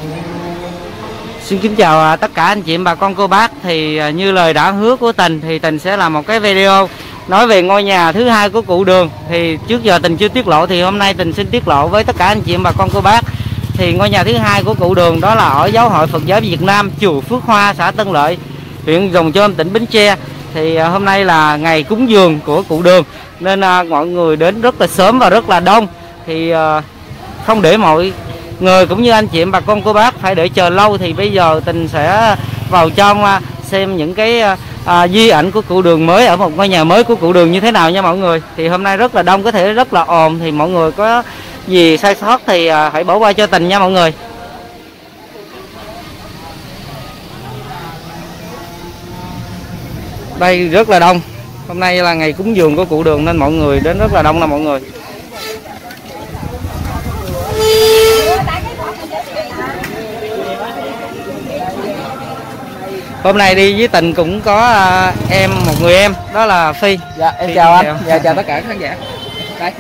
Xin kính chào tất cả anh chị em bà con cô bác. Thì như lời đã hứa của Tình thì Tình sẽ làm một cái video nói về ngôi nhà thứ hai của cụ Đường. Thì trước giờ Tình chưa tiết lộ thì hôm nay Tình xin tiết lộ với tất cả anh chị em bà con cô bác. Thì ngôi nhà thứ hai của cụ Đường đó là ở Giáo hội Phật giáo Việt Nam, chùa Phước Hoa, xã Tân Lợi, huyện Rồng Chôm, tỉnh Bến Tre. Thì hôm nay là ngày cúng dường của cụ Đường nên mọi người đến rất là sớm và rất là đông. Thì không để mọi người cũng như anh chị em bà con cô bác phải đợi chờ lâu, thì bây giờ Tình sẽ vào trong xem những cái di ảnh của cụ Đường mới ở một ngôi nhà mới của cụ Đường như thế nào nha mọi người. Thì hôm nay rất là đông, có thể rất là ồn, thì mọi người có gì sai sót thì hãy bỏ qua cho Tình nha mọi người. Đây rất là đông, hôm nay là ngày cúng dường của cụ Đường nên mọi người đến rất là đông nè mọi người. Hôm nay đi với Tình cũng có một người em, đó là Phi. Dạ em chào anh. Dạ chào tất cả các khán giả. Đây.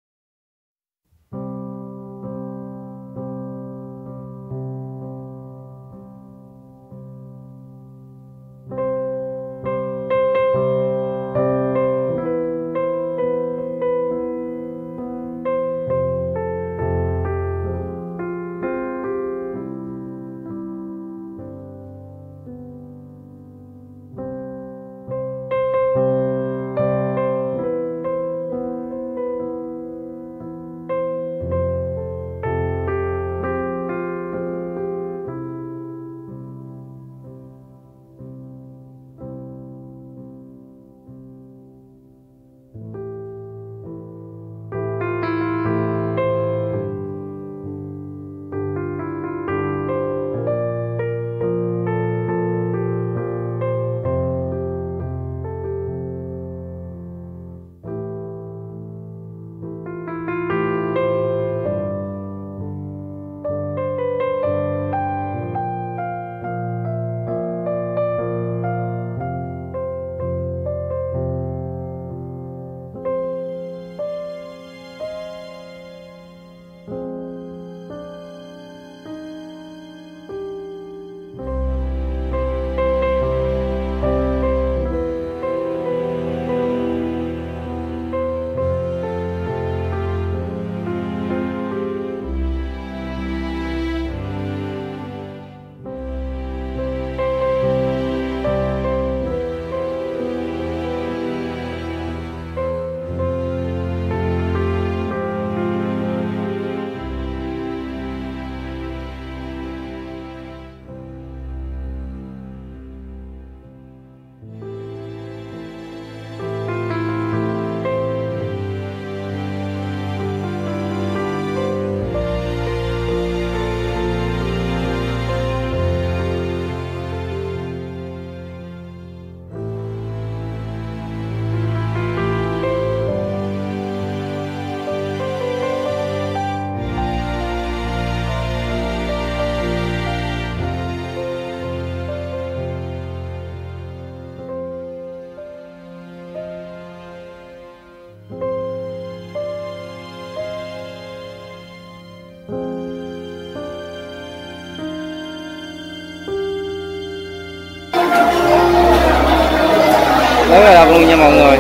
Rất là đông luôn nha mọi người.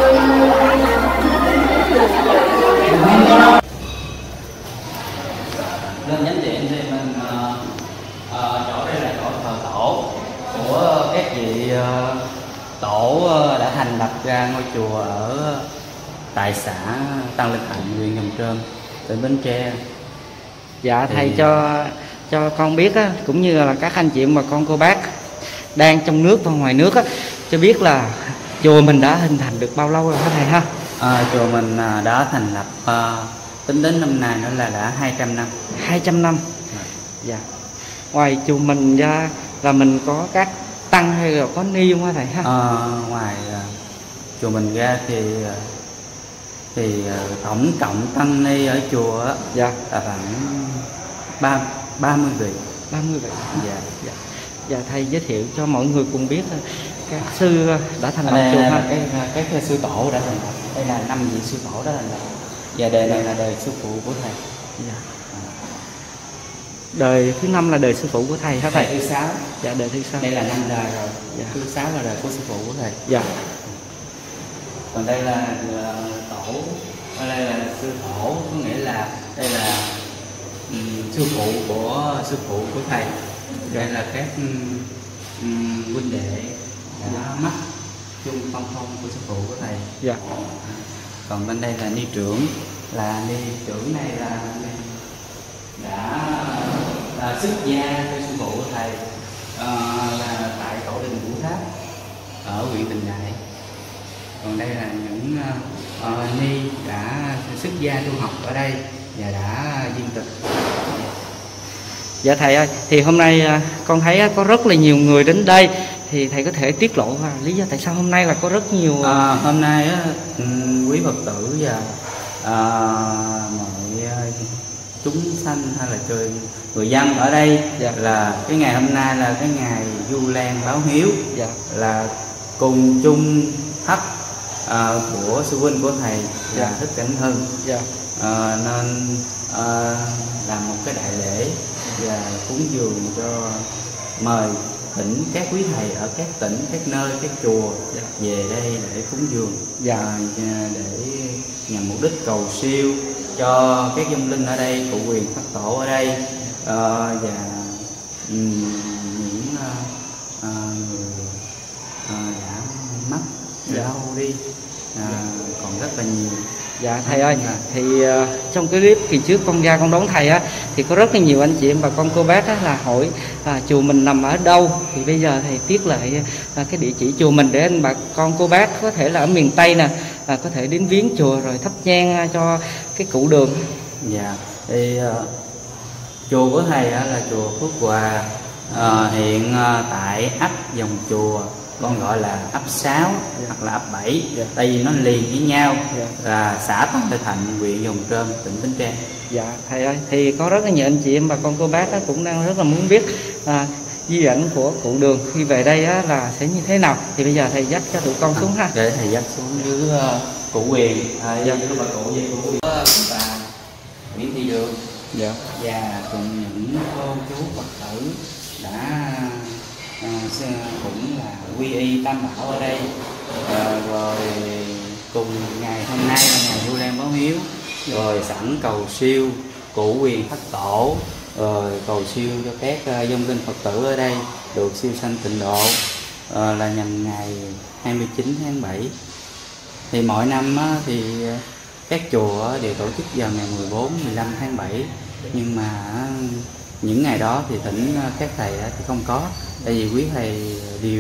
Lên nhánh điện thì mình chỗ đây là chỗ thờ tổ của các vị tổ đã thành lập ra ngôi chùa ở tại xã Tân Linh Thạnh, huyện Rồng Chôm, tỉnh Bến Tre. Dạ thầy cho con biết á, cũng như là các anh chị mà con cô bác đang trong nước và ngoài nước á, cho biết là chùa mình đã hình thành được bao lâu rồi hả thầy ha? Chùa mình đã thành lập tính đến năm nay nữa là đã 200 năm. 200 năm. Dạ. Ngoài chùa mình ra là mình có các tăng hay là có ni không hả thầy ha? Ngoài chùa mình ra thì tổng cộng tăng ni ở chùa á, dạ là khoảng 30 vị. 30 vị. Dạ. Dạ. Dạ thầy giới thiệu cho mọi người cùng biết các sư đã thành lập chùa ha. Các sư tổ đã thành lập. Đây là 5 vị sư tổ đã thành lập. Và đời này là đời sư phụ của thầy. Dạ. Đời thứ 5 là đời sư phụ của thầy hả thầy? Đời thứ 6. Dạ, đời thứ 6. Đây là 5 đời rồi. Dạ. Thứ 6 là đời của sư phụ của thầy. Dạ. Còn đây là tổ, đây là sư tổ, có nghĩa là đây là sư phụ của sư phụ của thầy. Đây là các huynh đệ đã mắc chung phong phong của sư phụ của thầy. Dạ. Còn bên đây là ni trưởng, là ni trưởng này là đã xuất gia cho sư phụ của thầy, là tại tổ đình Vũ Tháp ở huyện Bình Đại. Còn đây là những ni đã xuất gia tu học ở đây và đã viên tịch. Dạ thầy ơi, thì hôm nay con thấy có rất là nhiều người đến đây, thì thầy có thể tiết lộ lý do tại sao hôm nay là có rất nhiều... Hôm nay quý Phật tử và mọi chúng sanh hay là người dân ở đây, dạ, là cái ngày hôm nay là cái ngày Vu Lan báo hiếu, dạ, là cùng chung thắp của sư huynh của thầy là dạ, Thích Cảnh Hưng, dạ, nên làm một cái đại lễ và cúng dường cho mời thỉnh các quý thầy ở các tỉnh, các nơi, các chùa, dạ, về đây để cúng dường, dạ, để nhằm mục đích cầu siêu cho các vong linh ở đây, cụ quyền Phật tổ ở đây, và những người đã mất đau đi, còn rất là nhiều. Dạ thầy ơi, thì trong cái clip kỳ trước con ra con đón thầy á, thì có rất là nhiều anh chị em bà con cô bác á, là hỏi chùa mình nằm ở đâu, thì bây giờ thầy tiết lại cái địa chỉ chùa mình để anh bà con cô bác có thể là ở miền Tây nè, có thể đến viếng chùa rồi thắp nhang cho cái cụ Đường. Dạ, thì chùa của thầy là chùa Phước Hòa, hiện tại ấp Dòng Chùa, con gọi là ấp 6 hoặc là ấp 7, tại vì nó liền với nhau, là xã Tân Tây Thạnh, huyện Dòng Trơm, tỉnh Bến Tre. Dạ thầy ơi, thì có rất là nhiều anh chị em bà con cô bác cũng đang rất là muốn biết di ảnh của cụ Đường khi về đây là sẽ như thế nào, thì bây giờ thầy dắt cho tụi con xuống ha. Để thầy dắt xuống dưới cụ Quyền, dạ, bà cụ gì cụ Quyền, bà Nguyễn Thị Đường, dạ, và cùng những cô chú Phật tử đã cũng là quy y Tam Bảo ở đây, rồi cùng ngày hôm nay là ngày Vu Lan báo hiếu, rồi sẵn cầu siêu cụ quyền Thất Tổ, rồi cầu siêu cho các vong linh Phật tử ở đây được siêu sanh tịnh độ, là nhằm ngày 29 tháng 7. Thì mỗi năm thì các chùa đều tổ chức vào ngày 14, 15 tháng 7, nhưng mà những ngày đó thì thỉnh các thầy thì không có, tại vì quý thầy đều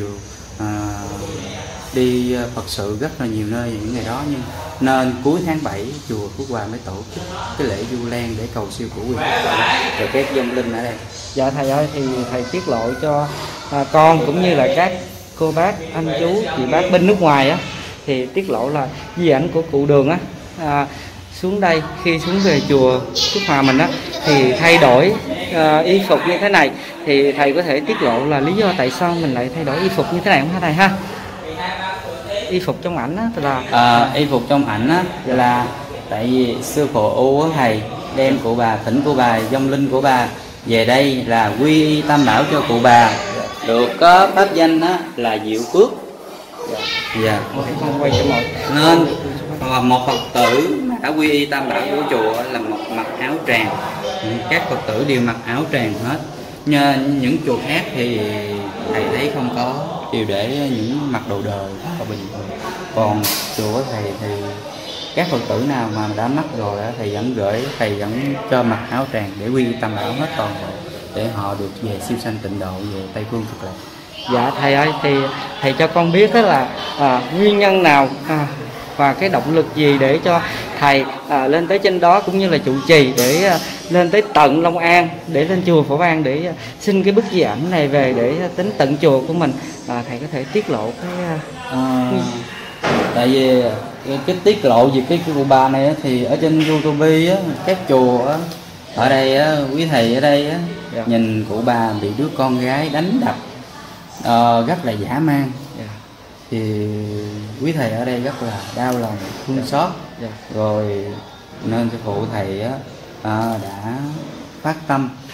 đi Phật sự rất là nhiều nơi những ngày đó, nhưng nên cuối tháng 7 chùa Phước Hòa mới tổ chức cái lễ Vu Lan để cầu siêu của quyền rồi các vong linh ở đây. Dạ thầy ơi, thì thầy tiết lộ cho con cũng như là các cô bác, anh chú, chị bác bên nước ngoài á, thì tiết lộ là di ảnh của cụ Đường á, xuống đây khi xuống về chùa Phước Hòa mình á, thì thay đổi y phục như thế này, thì thầy có thể tiết lộ là lý do tại sao mình lại thay đổi y phục như thế này không hả thầy ha? Y phục trong ảnh á là y phục trong ảnh á, là tại vì sư phụ U của thầy đem cụ bà, thỉnh cụ bà, vong linh của bà về đây là quy y Tam Bảo cho cụ bà, được có pháp danh á là Diệu Phước. Dạ. Con quay cho mọi nên một Phật tử đã quy y Tam Bảo của chùa là một mặc áo tràng, các Phật tử đều mặc áo tràng hết. Nhưng những chùa khác thì thầy thấy không có, đều để những mặc đồ đời và bình thường. Còn chùa của thầy thì các Phật tử nào mà đã mắc rồi thầy vẫn gửi, thầy vẫn cho mặc áo tràng để quy y Tam Bảo hết toàn bộ, để họ được về siêu sanh tịnh độ, về Tây Phương Cực Lạc. Dạ thầy ơi, thì thầy cho con biết đó là nguyên nhân nào và cái động lực gì để cho thầy lên tới trên đó, cũng như là trụ trì để lên tới tận Long An, để lên chùa Phổ An để xin cái bức di ảnh này về để tính tận chùa của mình. Thầy có thể tiết lộ cái tại vì cái tiết lộ về cái cụ bà này thì ở trên YouTube á, các chùa á, ở đây á, quý thầy ở đây á, dạ, nhìn cụ bà bị đứa con gái đánh đập rất là dã man, dạ, thì quý thầy ở đây rất là đau lòng, thương xót, dạ, rồi nên sư phụ thầy á, đã phát tâm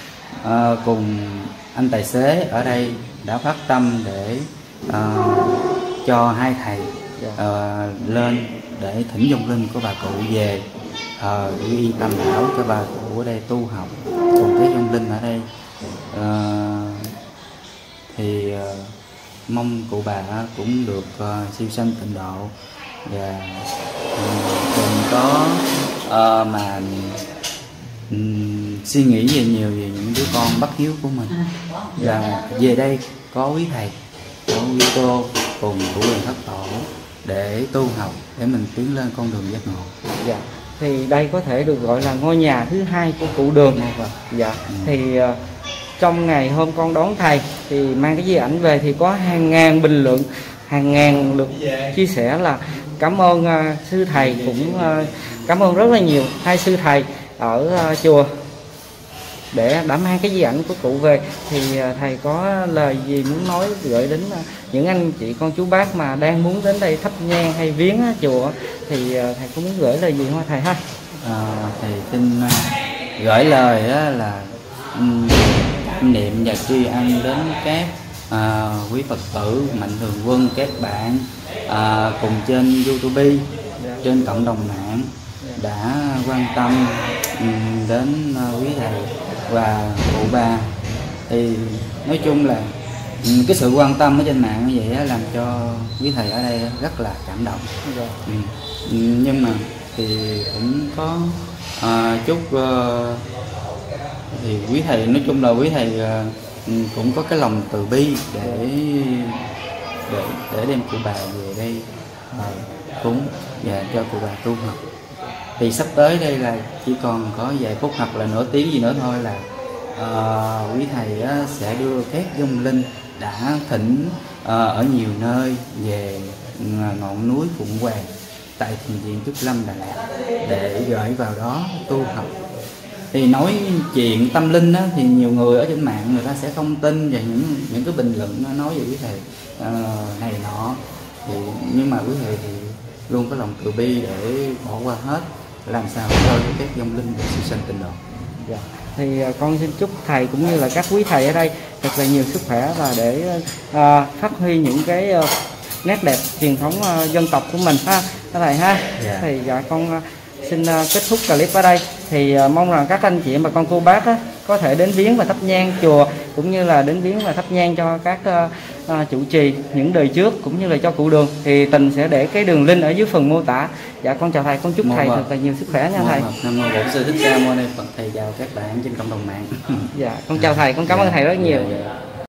cùng anh tài xế ở đây đã phát tâm để cho hai thầy lên để thỉnh vong linh của bà cụ về uy tam bảo cho bà cụ ở đây tu học cùng các vong linh ở đây. Thì mong cụ bà cũng được siêu sanh tịnh độ và đừng có mà suy nghĩ về nhiều về những đứa con bất hiếu của mình. Và về đây có quý thầy, có quý cô cùng của quyền thất tổ để tu học, để mình tiến lên con đường giác ngộ. Dạ. Thì đây có thể được gọi là ngôi nhà thứ hai của cụ Đường. Dạ. Thì trong ngày hôm con đón thầy thì mang cái di ảnh về thì có hàng ngàn bình luận, hàng ngàn lượt chia sẻ là cảm ơn sư thầy, cũng cảm ơn rất là nhiều hai sư thầy ở chùa để đã mang cái di ảnh của cụ về. Thì thầy có lời gì muốn nói gửi đến những anh chị con chú bác mà đang muốn đến đây thắp nhang hay viếng chùa, thì thầy có muốn gửi lời gì không thầy ha? Thầy xin gửi lời là niệm và tri ân đến các quý Phật tử, mạnh thường quân, các bạn cùng trên YouTube, trên cộng đồng mạng đã quan tâm đến quý thầy và cụ bà. Thì nói chung là cái sự quan tâm ở trên mạng như vậy làm cho quý thầy ở đây rất là cảm động. Nhưng mà thì cũng có chúc thì quý thầy, nói chung là quý thầy cũng có cái lòng từ bi để đem cụ bà về đây cúng và cho cụ bà tu học. Thì sắp tới đây là chỉ còn có vài phút hoặc là nửa tiếng gì nữa thôi là quý thầy sẽ đưa các vong linh đã thỉnh ở nhiều nơi về ngọn núi Phụng Hoàng tại thiền viện Trúc Lâm Đà Lạt để gửi vào đó tu học. Thì nói chuyện tâm linh thì nhiều người ở trên mạng người ta sẽ không tin về những cái bình luận nói về quý thầy này nọ, thì nhưng mà quý thầy thì luôn có lòng từ bi để bỏ qua hết, làm sao cho các vong linh được siêu sanh tịnh độ. Dạ. Thì con xin chúc thầy cũng như là các quý thầy ở đây thật là nhiều sức khỏe và để phát huy những cái nét đẹp truyền thống dân tộc của mình ha thầy ha. Dạ. Thì con xin kết thúc clip ở đây. Thì mong rằng các anh chị bà con cô bác có thể đến viếng và thắp nhang chùa, cũng như là đến viếng và thắp nhang cho các trụ trì những đời trước, cũng như là cho cụ Đường. Thì Tình sẽ để cái đường link ở dưới phần mô tả. Dạ con chào thầy, con chúc thầy thật là nhiều sức khỏe nha thầy. Nam mô Bổn Sư Thích Ca Mâu Ni Phật. Thầy chào các bạn trên cộng đồng mạng. Dạ con chào thầy, con cảm ơn thầy rất nhiều. Dạ.